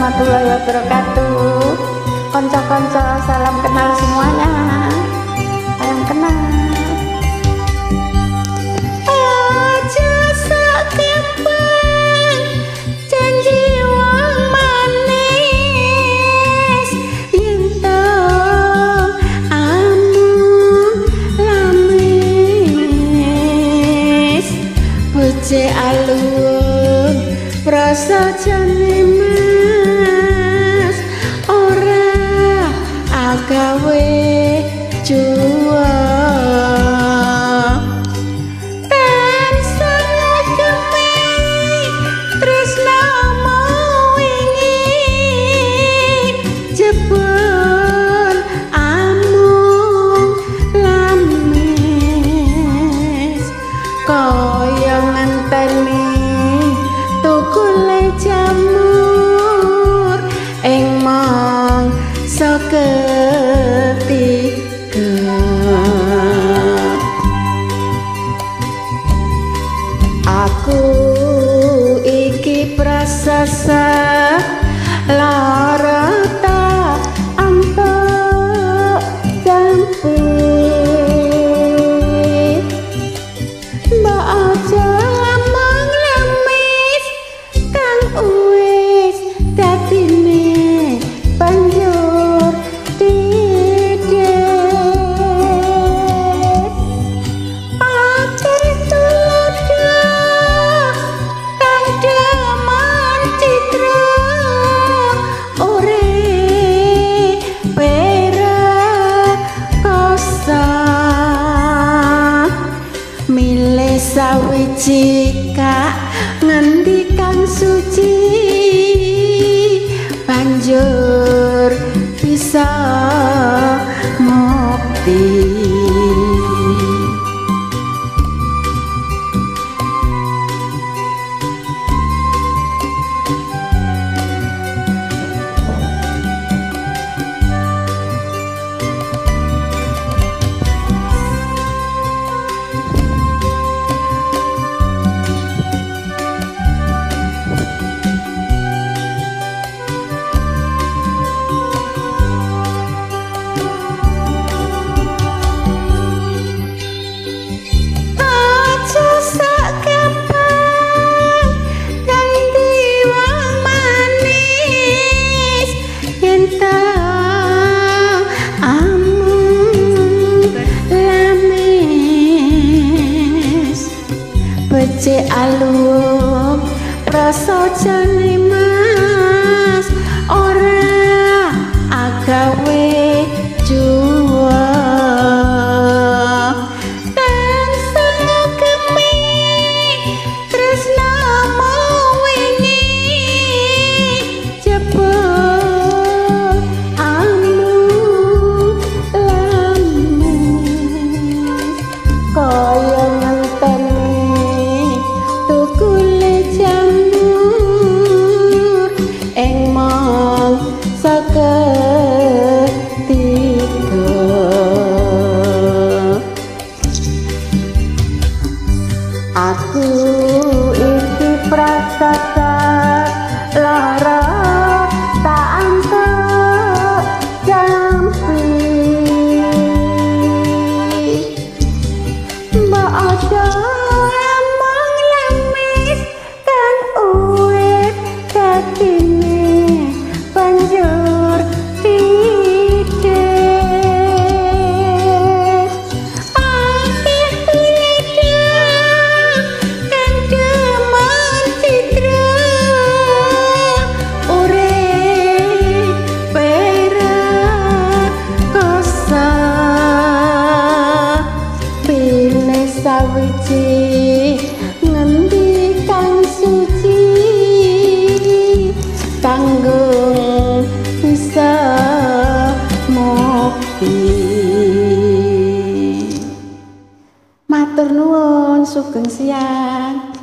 warahmatullahi wabarakatuh. Konco-konco salam kenal semuanya. Salam kenal. Aja sakempeng janji wong manis yen to amung lamis bocah alun prasajarane mas ora agawe jua tansah gemi tresnamu wingi jebul amung lamis kaya ngenteni tukule jamur ing mangsa ketiga. Aku iki prasasa lara tak antuk jampi mbak aja amang lemis kang uwis dadine banjur didet ajar tulodo kang demen citra urip kosa milih sawiji kak ngendikan suci banjur bisa mukti. Becik alum prasajane mas ora agawe jua tansah gemi tresnamu wingi jebul amung lamis kaya ngenteni tukule jamur ing mangsa ketiga. Aku iki prasasa lara tak antuk jampi mbak aja amang lamis kan uwit dadine banjur didet akeh tulido kang demen citra urip kosa pilih sawiji ngendikan suci kanggo bisa mukti. Matur nuwun sugeng siang.